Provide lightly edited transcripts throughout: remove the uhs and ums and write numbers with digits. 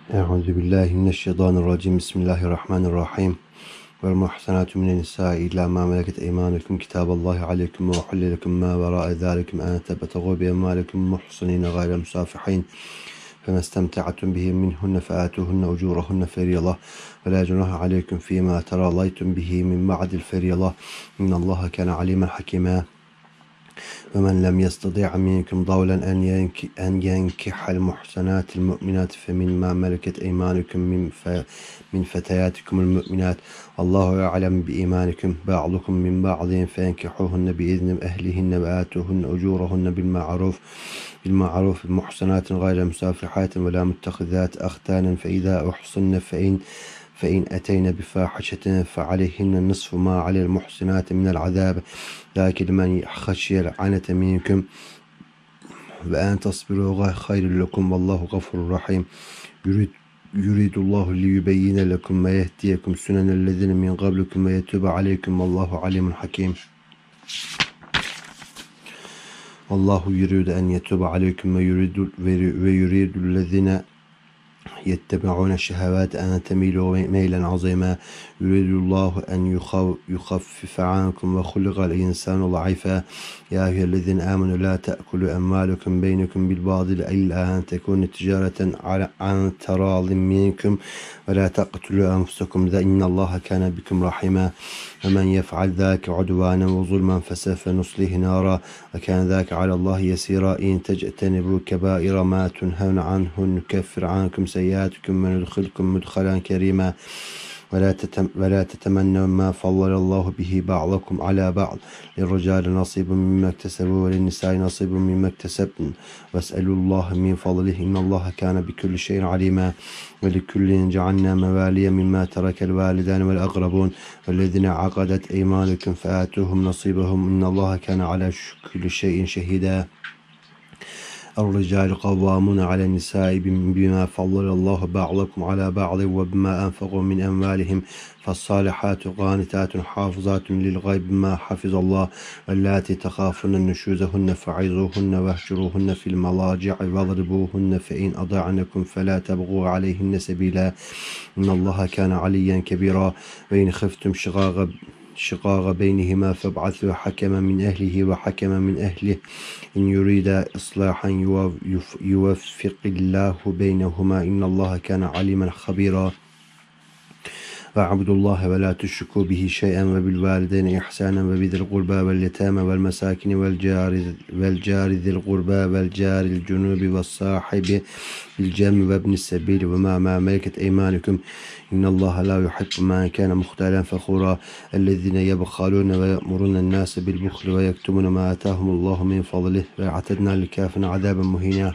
Euzubillahimineşşeytanirracim. Bismillahirrahmanirrahim. Vel muhsenatu minen nisa'i illa ma meleket eymanukum kitaballahi aleykum ve uhille lekum ma vera'a zalikum an tabtaghu bi emvalikum muhsinina gayre musafihin. Femestemta'tum bihi minhunne fa'atuhunne ucurahunne feriyallah ve la cunaha aleykum fîmâ teralaytum bihi min ba'dil feriyallah. İnnallâhe kâne alîmen hakîmâ. ومن لم يستطع منكم ضولا أن ينكح المحسنات المؤمنات فمما ملكت أيمانكم من فتياتكم المؤمنات الله أعلم بإيمانكم بعضكم من بعض فينكحوهن بإذن أهلهن وآتوهن أجورهن بالمعروف محسنات غير مسافحات ولا متخذات أختان فإذا أحصن فإن أتين بفاحشة فعليهن النصف ما على المحسنات من العذاب لكن من خشي العنة منكم وأن تصبروا خير لكم والله غفور رحيم يريد الله ليبين لكم ما يهديكم سنن الذين من قبلكم ويتوب عليكم والله عليم حكيم والله يريد أن يتوب عليكم ويريد الذين يتبعون الشهوات أن تميلوا ميلا عظيما يريد الله أن يخفف عنكم وخلق الإنسان ضعيفا يا أيها الذين آمنوا لا تأكلوا أموالكم بينكم بالباطل إلا أن تكون تجارة عن تراض منكم ولا تقتلوا أنفسكم إن الله كان بكم رحيما ومن يفعل ذاك عدوانا وظلما فسوف نصليه نارا وكان ذاك على الله يسيرا إن تجتنبوا كبائر ما تنهون عنه نكفر عنكم سيئاتكم وندخلكم مدخلا كريما ولا تتمنوا ما فضل الله به بعضكم على بعض للرجال نصيب مما اكتسبوا وللنساء نصيب مما اكتسبن واسألوا الله من فضله إن الله كان بكل شيء عليما ولكل جعلنا موالي مما ترك الوالدان والأقربون والذين عقدت أيمانكم فآتوهم نصيبهم إن الله كان على كل شيء شهيدا الرجال قوامون على النساء بما فضل الله بعضكم على بعض وبما أنفقوا من أموالهم فالصالحات قانتات حافظات للغيب ما حفظ الله واللاتي تخافون نشوزهن فعظوهن واهجروهن في المضاجع واضربوهن فإن أطعنكم فلا تبغوا عليهن سبيلا إن الله كان عليا كبيرا وإن خفتم شقاق بينهما فابعثوا حكما من أهله وحكما من أهله إن يريد إصلاحا يوفق الله بينهما إن الله كان عليما خبيرا واعبدوا الله ولا تشركوا به شيئا وبالوالدين إحسانا وبذي القربى واليتامى والمساكين والجار ذي القربى والجار الجنوب والصاحب بالجنب وابن السبيل وما ملكت أيمانكم إن الله لا يحب من كان مختالا فخورا الذين يبخلون ويأمرون الناس بالبخل ويكتمون ما آتاهم الله من فضله واعتدنا للكافرين عذابا مهينا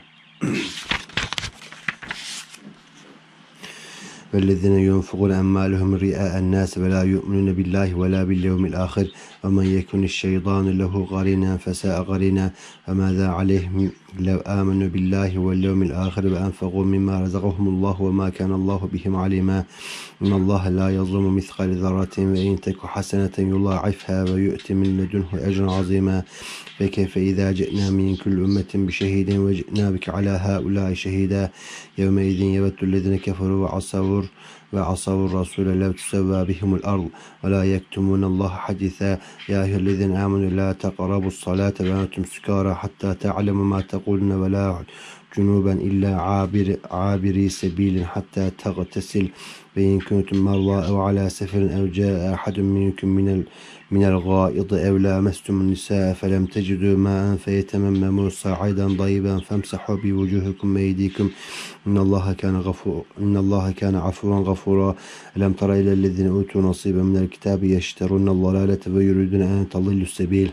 والذين ينفقون أموالهم رئاء الناس ولا يؤمنون بالله ولا باليوم الآخر ومن يكن الشيطان له قرينا فساء قرينا فماذا عليهم لو آمنوا بالله واليوم الآخر وأنفقوا مما رزقهم الله وما كان الله بهم عليما إن الله لا يظلم مثقال ذرة وإن تك حسنة يضاعفها ويؤتي من لدنه أجرا عظيما فكيف إذا جئنا من كل أمة بشهيد وجئنا بك على هؤلاء شهيدا يومئذ يود الذين كفروا وعصوا الرسول لو تسوى بهم الأرض ولا يكتمون الله حديثا يا أيها الذين آمنوا لا تقربوا الصلاة وأنتم سكارى حتى تعلموا ما تقولون ولا جنوبا إلا عابري سبيل حتى تغتسل فإن كنتم مرضى أو على سفر أو جاء أحد منكم من الغائط أو لامستم النساء فلم تجدوا ماء فيتمموا صعيدا طيبا فامسحوا بوجوهكم وأيديكم إن الله كان عفوا غفورا ألم تر إلى الذين أوتوا نصيبا من الكتاب يشترون الضلالة ويريدون أن تضلوا السبيل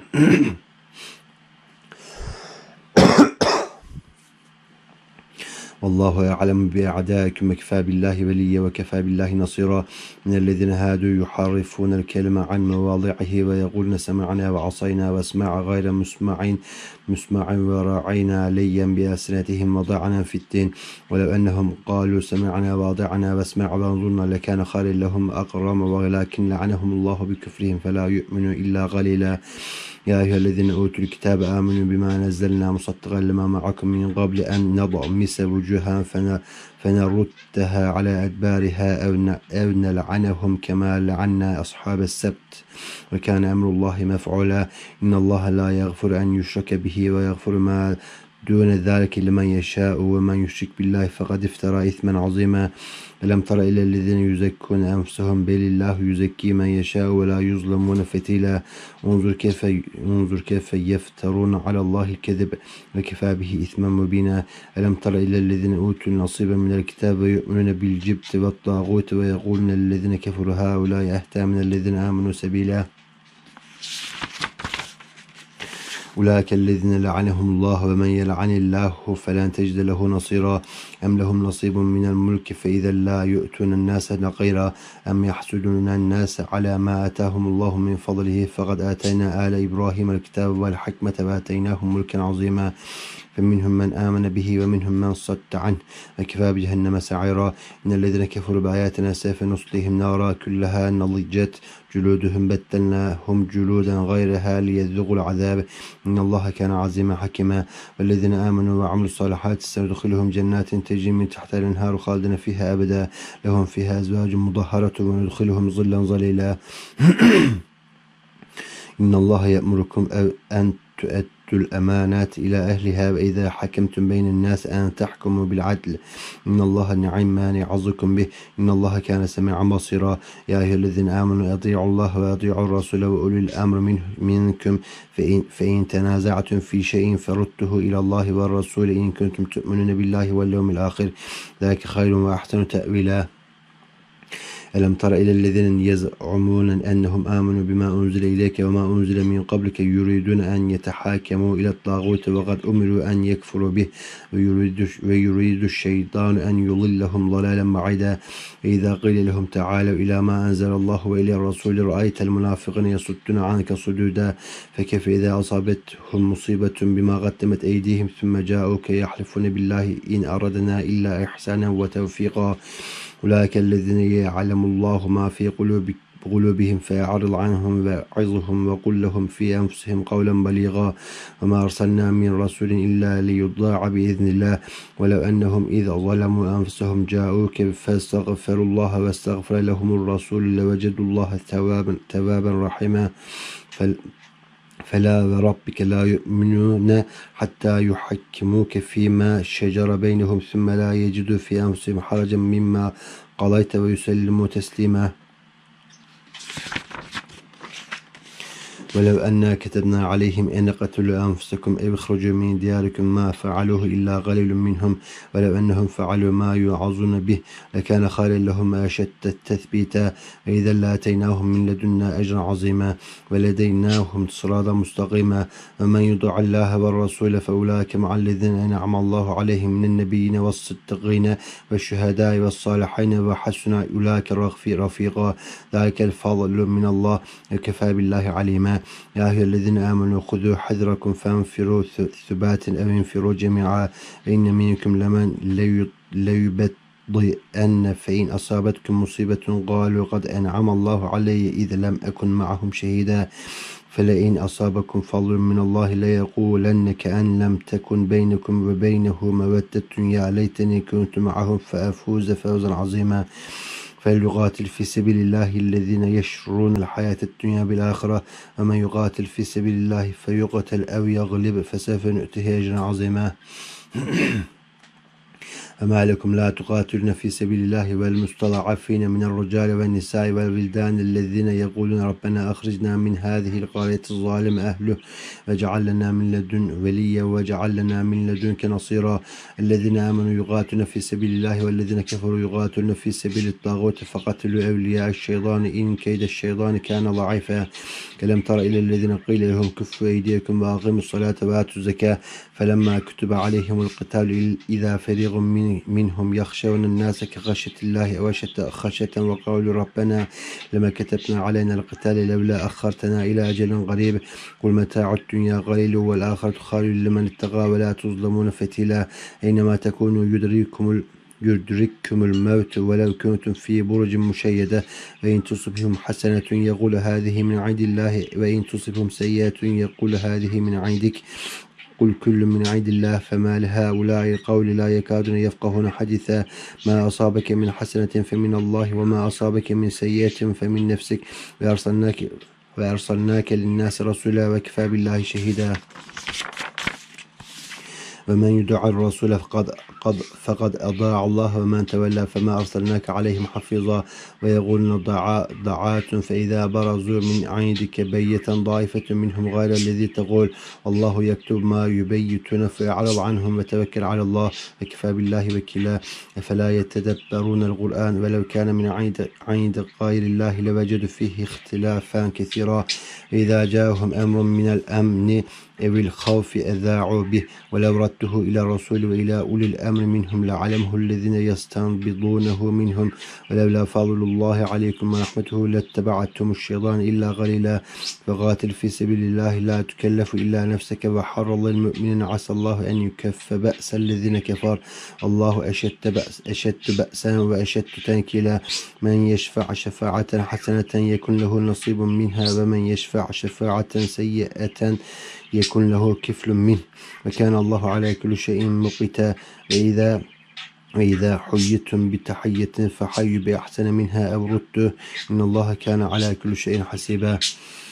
والله يعلم بأعدائكم وكفى بالله وليا وكفى بالله نصيرا من الذين هادوا يحرفون الكلمة عن مواضعه ويقولون سمعنا وعصينا واسمع غير مسمع وراعينا ليا بألسنتهم وضعنا في الدين ولو أنهم قالوا سمعنا وأطعنا واسمع وانظرنا لكان خيرا لهم أقرم ولكن لعنهم الله بكفرهم فلا يؤمنوا إلا قليلا يا أيها الذين أوتوا الكتاب آمنوا بما نزلنا مصدقا لما معكم من قبل أن نطمس وجوها فنردها على أدبارها أو نلعنهم كما لعنا أصحاب السبت وكان أمر الله مفعولا إن الله لا يغفر أن يشرك به ويغفر ما دون ذلك لمن يشاء ومن يشرك بالله فقد افترى إثما عظيما ألم تر إلى الذين يزكون أنفسهم بل الله يزكي من يشاء ولا يظلمون فتيلا انظر كيف يفترون على الله الكذب وكفى به إثما مبينا ألم تر إلى الذين أوتوا نصيبا من الكتاب ويؤمنون بالجبت والطاغوت ويقولون الذين كفروا هؤلاء أهدى من الذين آمنوا سبيلا أولئك الذين لعنهم الله ومن يلعن الله فلن تجد له نصيرا أم لهم نصيب من الملك فإذا لا يؤتون الناس نقيرا أم يحسدون الناس على ما آتاهم الله من فضله فقد آتينا آل إبراهيم الكتاب والحكمة وآتيناهم ملكا عظيما فمنهم من آمن به ومنهم من صد عنه وكفى بجهنم سعيرا إن الذين كفروا بآياتنا سوف نصليهم نارا كلها نضجت جلودهم بدلناهم جلودا غيرها ليذوقوا العذاب إن الله كان عزيما حكيما والذين آمنوا وعملوا الصالحات سندخلهم جنات تجري من تحتها الأنهار خالدين فيها أبدا لهم فيها أزواج مطهرة وندخلهم ظلا ظليلا إن الله يأمركم أن تؤدوا الأمانات إلى أهلها وإذا حكمتم بين الناس أن تحكموا بالعدل إن الله نعم ما يعظكم به إن الله كان سميعا بصيرا يا أيها الذين آمنوا أطيعوا الله وأطيعوا الرسول وأولي الأمر منكم فإن تنازعتم في شيء فردته إلى الله والرسول إن كنتم تؤمنون بالله واليوم الآخر ذلك خير وأحسن تأويلا ألم تر إلى الذين يزعمون أنهم آمنوا بما أنزل إليك وما أنزل من قبلك يريدون أن يتحاكموا إلى الطاغوت وقد أمروا أن يكفروا به ويريد الشيطان أن يضلهم ضلالا بعيدا وإذا قيل لهم تعالوا إلى ما أنزل الله وإلى الرسول رأيت المنافقين يصدون عنك صدودا فكيف إذا أصابتهم مصيبة بما قدمت أيديهم ثم جاءوك يحلفون بالله إن أردنا إلا إحسانا وتوفيقا أولئك الذين يعلم الله ما في قلوبهم فيعرض عنهم ويعظهم وقل لهم في أنفسهم قولا بليغا وما أرسلنا من رسول إلا ليطاع بإذن الله ولو أنهم إذ ظلموا أنفسهم جاءوك فاستغفروا الله واستغفر لهم الرسول لوجدوا الله توابا رحيما فلا وربك لا يؤمنون حتى يحكموك فيما شجر بينهم ثم لا يجدوا في أنفسهم حرجا مما قضيت ويسلموا تسليما ولو أنا كتبنا عليهم أن قتلوا أنفسكم أو اخرجوا من دياركم ما فعلوه إلا قليل منهم ولو أنهم فعلوا ما يوعظون به لكان خيرا لهم أشد تثبيتا وإذا لآتيناهم من لدنا أجرا عظيما ولديناهم صراطا مستقيما ومن يطع الله والرسول فأولئك مع الذين أنعم الله عليهم من النبيين والصديقين والشهداء والصالحين وحسن أولئك رفيقا ذلك الفضل من الله وكفى بالله عليما يا أيها الذين آمنوا خذوا حذركم فانفروا ثبات أو انفروا جميعا إن منكم لمن ليبطئن فإن أصابتكم مصيبة قالوا قد أنعم الله علي إذ لم أكن معهم شهيدا فلئن أصابكم فضل من الله ليقولن كأن لم تكن بينكم وبينه مودة يا ليتني كنت معهم فأفوز فوزا عظيما فليقاتل في سبيل الله الذين يشرون الحياة الدنيا بالآخرة ومن يقاتل في سبيل الله فيقتل أو يغلب فسوف نؤتيه أجرا عظيما فما لكم لا تقاتلون في سبيل الله والمستضعفين من الرجال والنساء والولدان الذين يقولون ربنا أخرجنا من هذه القرية الظالم أهله واجعل لنا من لدن وليا واجعل لنا من لدنك نصيرا الذين آمنوا يقاتلون في سبيل الله والذين كفروا يقاتلون في سبيل الطاغوت فقتلوا أولياء الشيطان إن كيد الشيطان كان ضعيفا ألم تر إلى الذين قيل لهم كفوا أيديكم وأقيموا الصلاة وآتوا الزكاة فلما كتب عليهم القتال إذا فريق منهم يخشون الناس كخشية الله أو أشد خشية وقالوا ربنا لما كتبنا علينا القتال لولا أخرتنا إلى أجل قريب قل متاع الدنيا قليل والآخرة خير لمن اتقى ولا تظلمون فتيلا أينما تكونوا يدرككم الموت ولو كنتم في برج مشيدة وإن تصبهم حسنة يقول هذه من عند الله وإن تصبهم سيئة يقول هذه من عندك قل كل من عند الله فما لهؤلاء القول لا يكادون يفقهون حديثا ما أصابك من حسنة فمن الله وما أصابك من سيئة فمن نفسك وأرسلناك للناس رسولا وكفى بالله شهيدا ومن يدع الرسول فقد أطاع الله ومن تولى فما أرسلناك عليهم حفيظا ويقولون ضاعات فإذا برزوا من عندك بيتا ضائفة منهم غير الذي تقول والله يكتب ما يبيتون فيعرض عنهم وتوكل على الله وكفى بالله وكيلا أفلا يتدبرون القرآن ولو كان من عند غير الله لوجدوا فيه اختلافا كثيرا إذا جاءهم أمر من الأمن أو الخوف أذاعوا به ولو رده إلى الرسول وإلى أولي الأمر منهم لعلمه الذين يستنبطونه منهم ولولا فضل الله عليكم ورحمته لاتبعتم الشيطان إلا قليلا فقاتل في سبيل الله لا تكلف إلا نفسك وحرض المؤمنين عسى الله أن يكف بأس الذين كفر الله أشد بأسا وأشد تنكيلا من يشفع شفاعة حسنة يكن له نصيب منها ومن يشفع شفاعة سيئة يكن له كفل منه وكان الله على كل شيء مقيتا وإذا حييتم بتحية فحيوا بأحسن منها أو ردوا إن الله كان على كل شيء حسيبا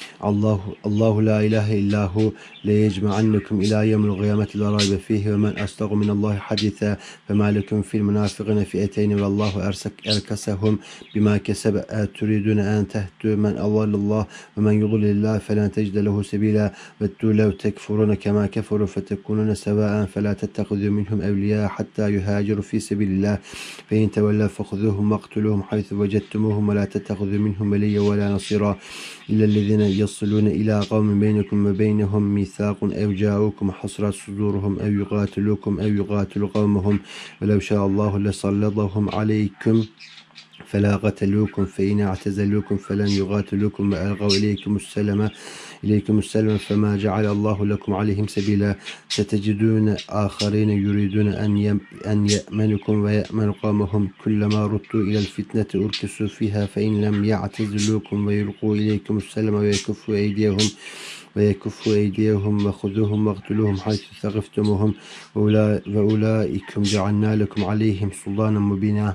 الله لا إله إلا هو ليجمعنكم إلى يوم القيامة لا ريب فيه ومن أصدق من الله حديثا فما لكم في المنافقين فئتين والله أركسهم بما كسب تريدون أن تهدوا من أضل الله ومن يضلل الله فلن تجد له سبيلا ودوا لو تكفرون كما كفروا فتكونون سواء فلا تتخذوا منهم أولياء حتى يهاجروا في سبيل الله فإن تولوا فخذوهم واقتلوهم حيث وجدتموهم ولا تتخذوا منهم وليا ولا نصيرا إلا الذين يصلون إلى قوم بينكم وبينهم ميثاق أو جاءوكم حصرت صدورهم أو يقاتلوكم أو يقاتلوا قومهم ولو شاء الله لسلطهم عليكم فلا قتلوكم فإن اعتزلوكم فلن يقاتلوكم وألقوا إليكم السلم فما جعل الله لكم عليهم سبيلا ستجدون آخرين يريدون أن يأمنكم ويأمن قومهم كلما ردوا إلى الفتنة أركسوا فيها فإن لم يعتزلوكم ويلقوا إليكم السلم ويكفوا أيديهم وخذوهم واقتلوهم حيث ثقفتموهم وأولئكم جعلنا لكم عليهم سلطانا مبينا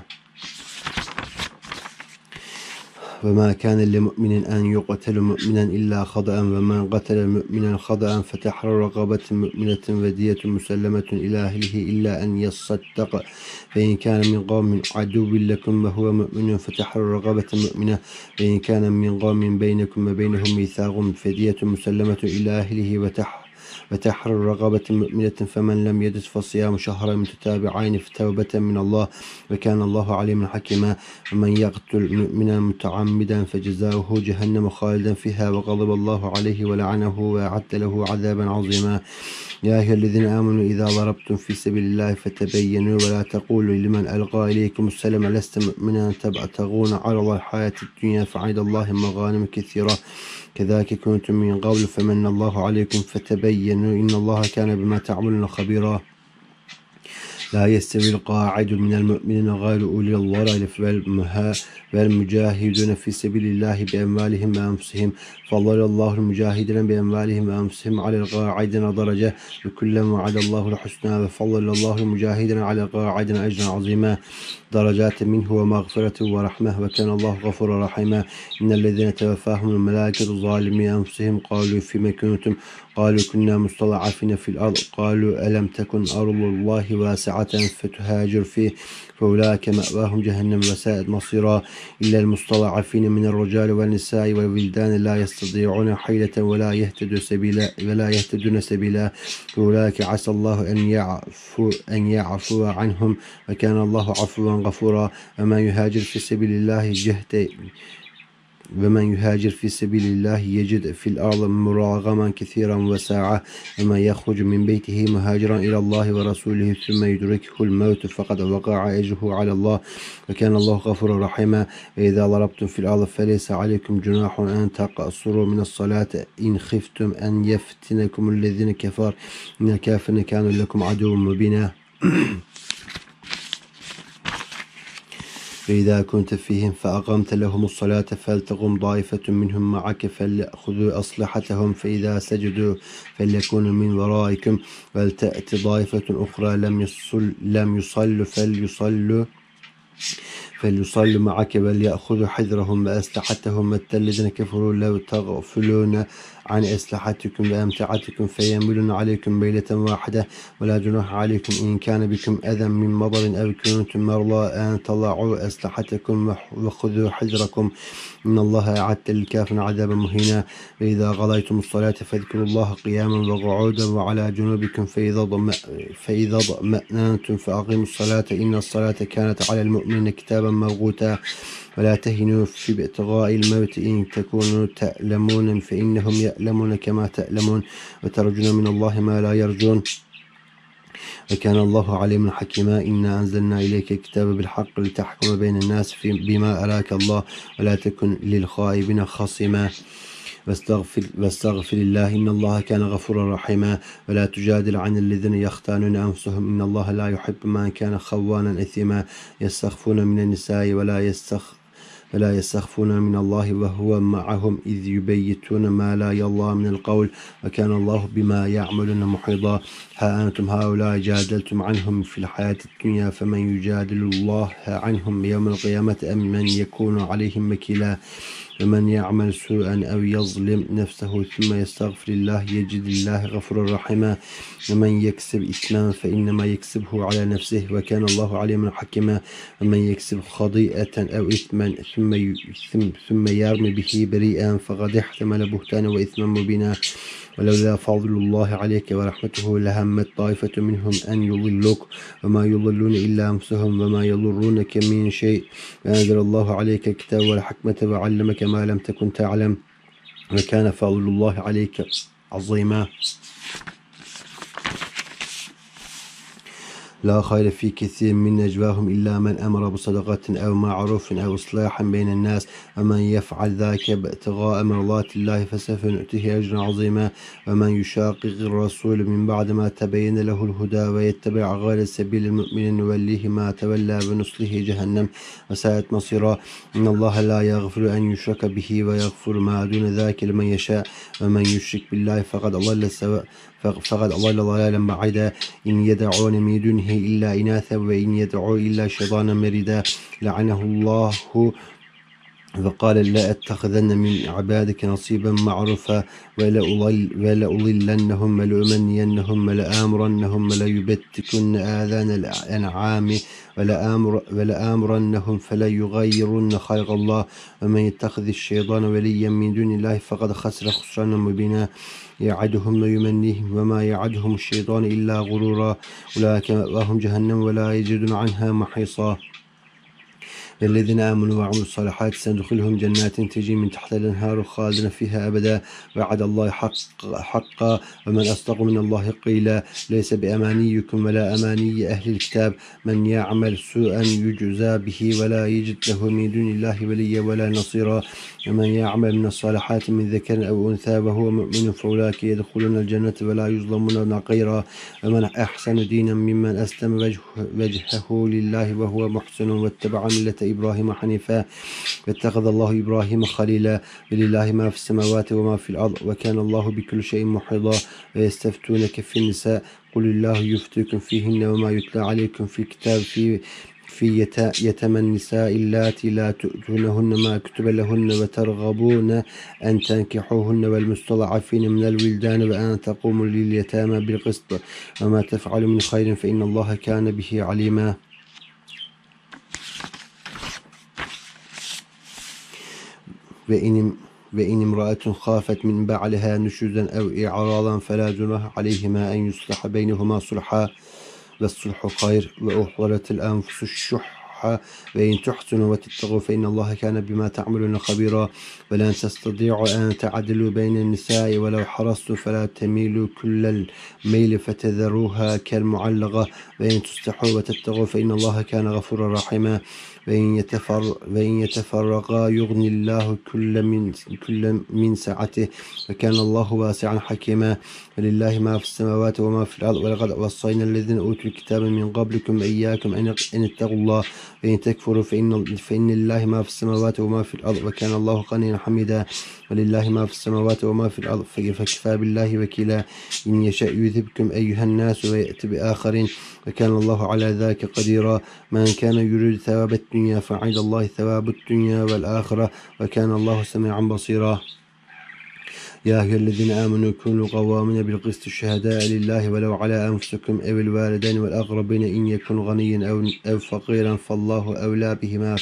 وما كان لمؤمن أن يقتل مؤمنا إلا خطأ ومن قتل مؤمنا خطأ فتحرر رقبة مؤمنة ودية مسلمة إلى أهله إلا أن يصدق فإن كان من قوم عدو لكم وهو مؤمن فتحرر رقبة مؤمنة فإن كان من قوم بينكم وبينهم ميثاق فدية مسلمة إلى أهله وتحرر رقبة مؤمنة فمن لم يجد فصيام شهرين متتابعين توبة من الله وكان الله عليما حكيما ومن يقتل مؤمنا متعمدا فجزاؤه جهنم خالدا فيها وغضب الله عليه ولعنه وأعد له عذابا عظيما يا أيها الذين آمنوا إذا ضربتم في سبيل الله فتبينوا ولا تقولوا لمن ألقى إليكم السلام لست مؤمنا تبتغون عرض الحياة الدنيا فعند الله مغانم كثيرة كذلك كنتم من قبل فمن الله عليكم فتبينوا إن الله كان بما تعملون خبيرا لا يستوي القاعد من المؤمنين غير أولي الضرر والمجاهدون في سبيل الله بأموالهم وأنفسهم فضل الله المجاهدين بأموالهم وأنفسهم على القاعدين درجة وكلا وعد الله الحسنى وفضل الله المجاهدين على القاعدين أجرا عظيما درجات منه ومغفرة ورحمة وكان الله غفورا رحيما إن الذين توفاهم الملائكة ظالمي أنفسهم قالوا فيما كنتم قالوا كنا مستضعفين في الأرض قالوا ألم تكن أرض الله واسعة فتهاجر فيه فأولئك مأواهم جهنم وساءت مصيرا إلا المستضعفين من الرجال والنساء والولدان لا يستطيعون حيلة ولا يهتدون سبيلا فأولئك عسى الله أن يعفو عنهم وكان الله عفوا غفورا ومن يهاجر في سبيل الله يجد في الأرض مراغما كثيرا وساعة ومن يخرج من بيته مهاجرا إلى الله ورسوله ثم يدركه الموت فقد وقع أجره على الله وكان الله غفورا رحيما وإذا ضربتم في الأرض فليس عليكم جناح أن تقصروا من الصلاة إن خفتم أن يفتنكم الذين كفروا إن الكافرين كانوا لكم عدوا مبينا فإذا كنت فيهم فأقمت لهم الصلاة فلتقم طائفة منهم معك فليأخذوا أسلحتهم فإذا سجدوا فليكونوا من ورائكم ولتأت طائفة أخرى لم يصلوا فليصلوا معك وليأخذوا حذرهم وأسلحتهم ود الذين كفروا لو تغفلون عن أسلحتكم وأمتعتكم فيميلون عليكم ميلة واحدة ولا جناح عليكم إن كان بكم أذى من مطر أو كنتم مرضى أن تضعوا أسلحتكم وخذوا حذركم إن الله أعد للكافرين عذابا مهينا. فإذا قضيتم الصلاة فاذكروا الله قياما وقعودا وعلى جنوبكم فإذا اطمأننتم فأقيموا الصلاة إن الصلاة كانت على المؤمنين كتابا موقوتا ولا تهنوا في ابتغاء الموت إن تكونوا تألمون فإنهم يألمون كما تألمون وترجون من الله ما لا يرجون وكان الله عليما حكيما. إنا أنزلنا إليك الكتاب بالحق لتحكم بين الناس بما أراك الله ولا تكن للخائبين خصما واستغفر الله إن الله كان غفورا رحيما. ولا تجادل عن الذين يختانون أنفسهم إن الله لا يحب من كان خوانا أثيما يستخفون من النساء ولا يستخفون من الله وهو معهم إذ يبيتون ما لا يرضى من القول وكان الله بما يعملون محيطا. ها أنتم هؤلاء جادلتم عنهم في الحياة الدنيا فمن يجادل الله عنهم يوم القيامة أم من يكون عليهم وكيلا. ومن يعمل سوءا أو يظلم نفسه ثم يستغفر الله يجد الله غفورا رحيما. ومن يكسب إثما فإنما يكسبه على نفسه وكان الله عليما حكيما. ومن يكسب خطيئة أو إثما ثم يرمي به بريئا فقد احتمل بهتانا وإثما مبينا. ولولا فضل الله عليك ورحمته لهمت طائفة منهم أن يضلوك وما يضلون إلا أنفسهم وما يضرونك من شيء وأنزل الله عليك الكتاب والحكمة وعلمك ما لم تكن تعلم وكان فضل الله عليك عظيما. لا خير في كثير من نجواهم إلا من أمر بصدقة أو معروف أو إصلاح بين الناس ومن يفعل ذلك ابتغاء مرضات الله فسوف نؤتيه أجرا عظيما. ومن يشاقق الرسول من بعد ما تبين له الهدى ويتبع غير سبيل المؤمنين نوليه ما تولى ونصله جهنم وساءت مصيرا. إن الله لا يغفر أن يشرك به ويغفر ما دون ذلك لمن يشاء ومن يشرك بالله فقد أضل ضلالا بعيدا. إن يدعون من دونه إلا إناثا وإن يدعوا إلا شيطانا مريدا لعنه الله فقال لا أتخذن من عبادك نصيبا معروفا ولأضلنهم ولأمنينهم ولآمرنهم وليبتكن آذان الأنعام ولآمرنهم فليغيرن خلق الله. ومن يتخذ الشيطان وليا من دون الله فقد خسر خسرانا مبينا. يعدهم ويمنيهم وما يعدهم الشيطان إلا غرورا أولئك مأواهم جهنم ولا يجدون عنها محيصا. الذين آمنوا وعملوا الصالحات سندخلهم جنات تجري من تحت الأنهار خالدين فيها أبدا وعد الله حقا ومن أصدق من الله قيلا. ليس بأمانيكم ولا أماني أهل الكتاب من يعمل سوءا يجزى به ولا يجد له من دون الله وليا ولا نصيرا. ومن يعمل من الصالحات من ذكر أو أنثى وهو مؤمن فأولئك يدخلون الجنة ولا يظلمون نقيرا. ومن أحسن دينا ممن أسلم وجهه لله وهو محسن واتبع ملة إبراهيم حنيفا واتخذ الله إبراهيم خليلا. ولله ما في السماوات وما في الأرض وكان الله بكل شيء محيطا. ويستفتونك في النساء قل الله يفتيكم فيهن وما يتلى عليكم في الكتاب في يتم النساء اللاتي لا تؤتونهن ما كتب لهن وترغبون أن تنكحوهن والمستضعفين من الولدان وأن تقوموا لليتامى بالقسط وما تفعلوا من خير فإن الله كان به عليما. وإن امرأة خافت من بعلها نشوزا أو إعراضا فلا جناح عليهما أن يصلح بينهما صلحا والصلح خير. وأحضرت الأنفس الشح وإن تحسنوا وتتقوا فإن الله كان بما تعملون خبيرا. ولن تستطيعوا أن تعدلوا بين النساء ولو حرصتم فلا تميلوا كل الميل فتذروها كالمعلقة. وإن تصلحوا وتتقوا فإن الله كان غفورا رحيما. وإن يتفرقا يغني الله كل من سعته وكان الله واسعا حكيما. ولله ما في السماوات وما في الأرض ولقد وصينا الذين أوتوا الكتاب من قبلكم إياكم أن اتقوا الله وإن تكفروا فإن لله ما في السماوات وما في الأرض وكان الله غنيا حميدا ولله ما في السماوات وما في الأرض فكفى بالله وكيلا إن يشأ يذهبكم أيها الناس ويأتي بآخرين وكان الله على ذلك قديرا من كان يريد ثواب الدنيا فعند الله ثواب الدنيا والآخرة وكان الله سميعا بصيرا يا أيها الذين آمنوا كونوا قوامين بالقسط شهداء لله ولو على أنفسكم أو الوالدين والأقربين إن يكن غنيا أو فقيرا فالله أولى بهما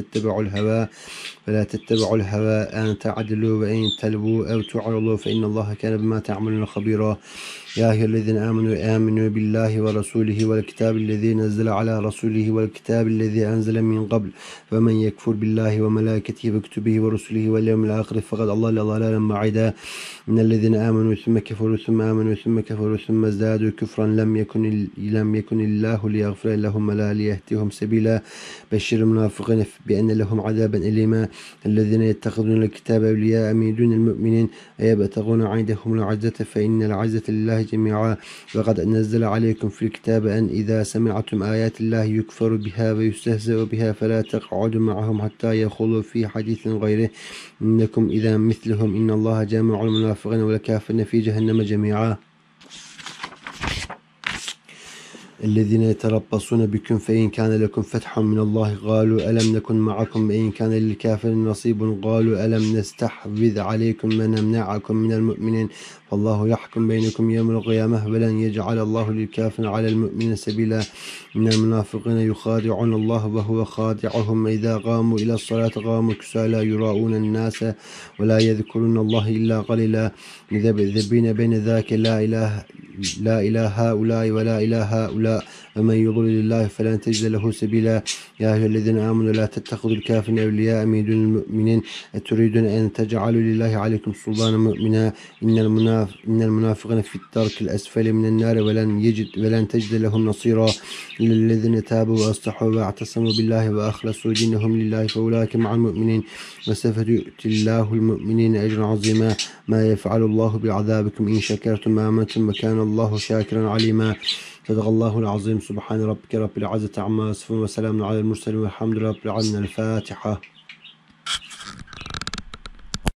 فلا تتبعوا الهوى أن تعدلوا وإن تلووا أو تعرضوا فإن الله كان بما تعملون خبيرا يا أيها الذين آمنوا بالله ورسوله والكتاب الذي نزل على رسوله والكتاب الذي أنزل من قبل فمن يكفر بالله وملائكته وكتبه ورسله واليوم الآخر فقد الله ضلالا بعيدا من الذين آمنوا ثم كفروا ثم آمنوا ثم كفروا ثم ازدادوا كفرا لم يكن الله ليغفر لهم ولا ليهديهم سبيلا بشر المنافقين بأن لهم عذابا أليما الذين يتخذون الكتاب أولياء من دون المؤمنين أيبتغون عندهم العزة فإن العزة لله جميعا وقد نزل عليكم في الكتاب أن إذا سمعتم آيات الله يكفر بها ويستهزأ بها فلا تقعدوا معهم حتى يخوضوا في حديث غيره إنكم إذا مثلهم إن الله جامع المنافقين والكافرين في جهنم جميعا الذين يتربصون بكم فإن كان لكم فتح من الله قالوا ألم نكن معكم وإن كان للكافر نصيب قالوا ألم نستحوذ عليكم ونمنعكم من المؤمنين فالله يحكم بينكم يوم القيامة ولن يجعل الله للكافر على المؤمن سبيلا إن المنافقين يخادعون الله وهو خادعهم إذا قاموا إلى الصلاة قاموا كسالى يراءون الناس ولا يذكرون الله إلا قليلا مذبذبين بين ذاك لا إله هؤلاء ولا إله هؤلاء ومن يضلل الله فلن تجد له سبيلا يا أيها الذين آمنوا لا تتخذوا الكافرين أولياء من دون المؤمنين أتريدون أن تجعلوا لله عليكم سلطانا مؤمنا إن المنافقين في الدرك الأسفل من النار ولن تجد لهم نصيرا إلا الذين تابوا وأصلحوا واعتصموا بالله وأخلصوا دينهم لله فأولئك مع المؤمنين وسوف يؤتي الله المؤمنين أجرا عظيما ما يفعل الله بعذابكم إن شكرتم وآمنتم وكان الله شاكرا عليما صدق الله العظيم سبحان ربك رب العزة عما يصفون وسلام على المرسلين والحمد لله رب العالمين الفاتحة